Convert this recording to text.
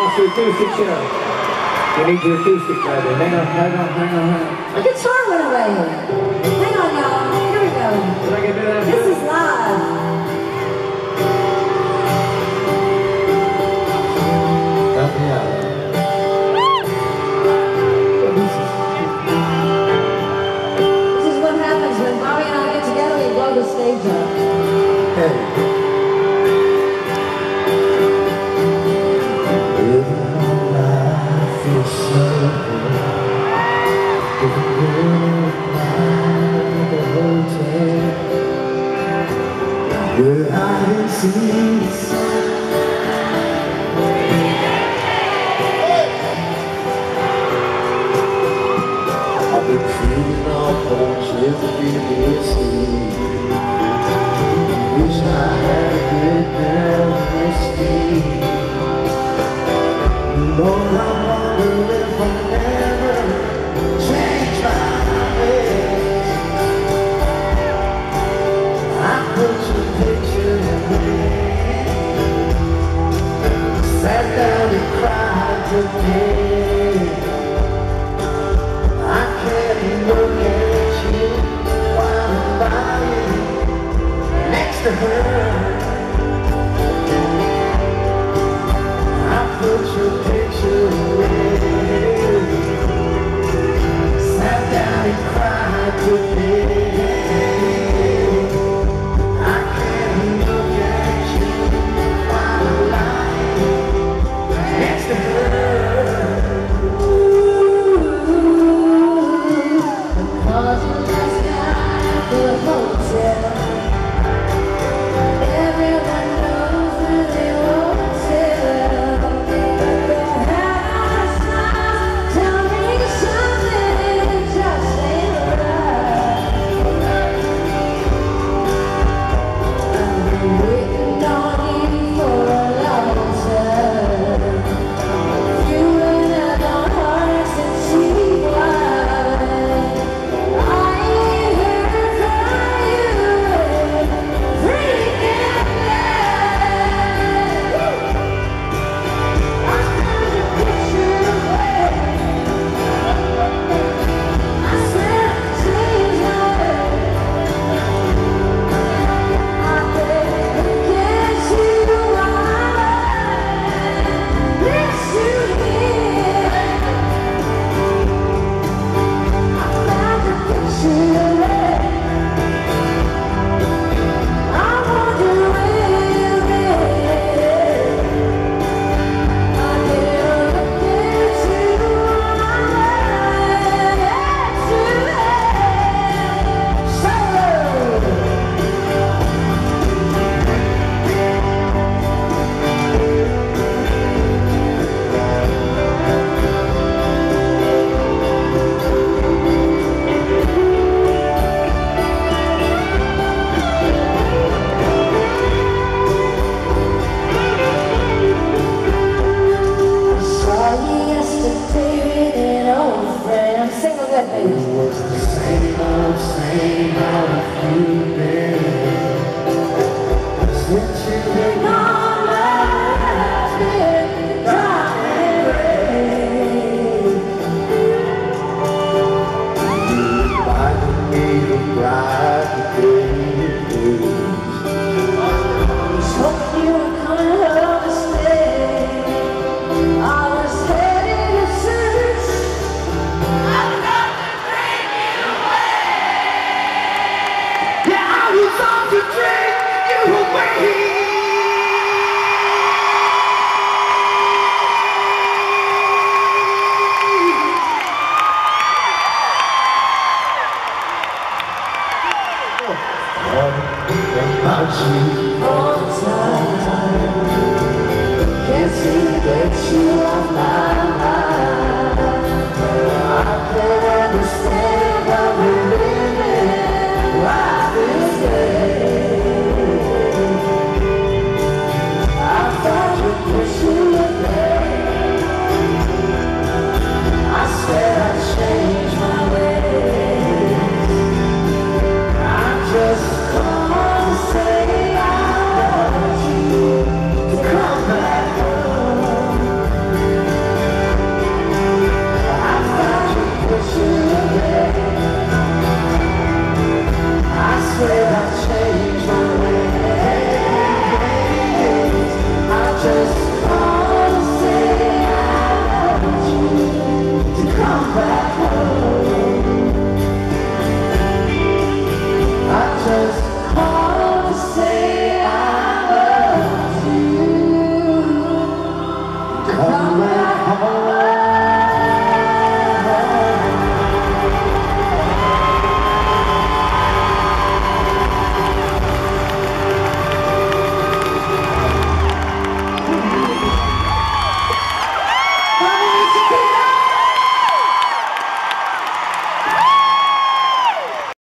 lost your acoustic, Sheryl. You need your acoustic, brother. Hang on. The guitar went away. Hang on, y'all. Here we go. Did I get that? This is live. Help me out. This is what happens when Bobby and I get together, we blow the stage up. Hey. Where I didn't see the sun. I've been feeling all porches previously. Wish I had a good girl next to me. Lord, I'm wondering if I'll never change my ways. I put your picture away, sat down and cried today. I can't look at you while I'm lying next to her. I put your picture away, sat down and cried today. Can't see that you are mine.